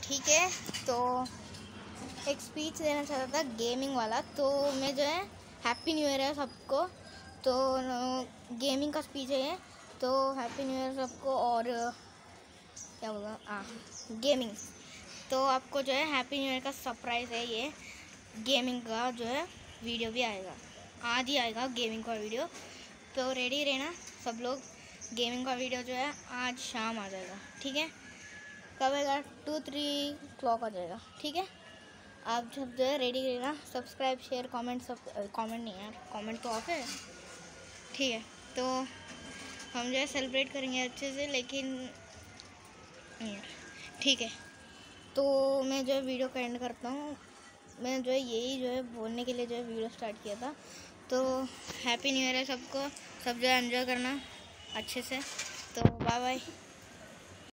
ठीक है। तो एक स्पीच देना चाहता था गेमिंग वाला, तो मैं जो है हैप्पी न्यू ईयर है सबको। तो गेमिंग का स्पीच है ये, तो हैप्पी न्यू ईयर सबको। और क्या बोला, गेमिंग। तो आपको जो है हैप्पी न्यू ईयर का सरप्राइज़ है ये, गेमिंग का जो है वीडियो भी आएगा, आज ही आएगा गेमिंग का वीडियो। तो रेडी रहना सब लोग, गेमिंग का वीडियो जो है आज शाम आ जाएगा, ठीक है। कब आएगा? 2-3 o'clock आ जाएगा, ठीक है। आप जब जो है रेडी रहना, सब्सक्राइब शेयर कमेंट सब। कमेंट नहीं यार, कमेंट तो ऑफ है, ठीक है। तो हम जो है सेलिब्रेट करेंगे अच्छे से, लेकिन ठीक है। तो मैं जो है वीडियो का एंड करता हूँ। मैं जो है यही जो है बोलने के लिए जो है वीडियो स्टार्ट किया था। तो हैप्पी न्यू ईयर है सबको, सब जो है एंजॉय करना अच्छे से। तो बाय बाय।